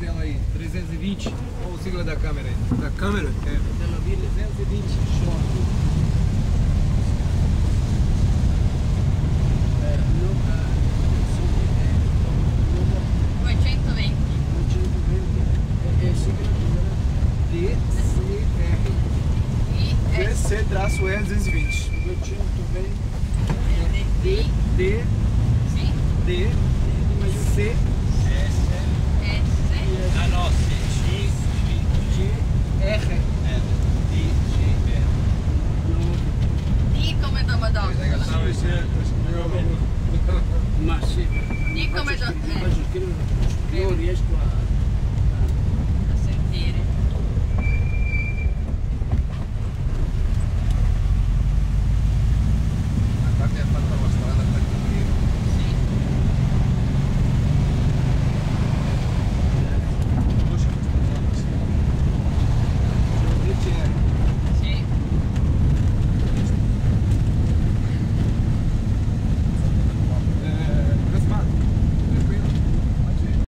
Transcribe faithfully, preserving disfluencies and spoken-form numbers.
tela aí, trezentos e vinte, ou o sigla da câmera aí. Da câmera? É, tela trezentos e vinte, short. duecentoventi. D C R C E duzentos e vinte. D D Sì. D C S. Ah no, C, C, G R D, G, R. D come Domodossola. Ma sì. D come do... faccio scrivere, non riesco a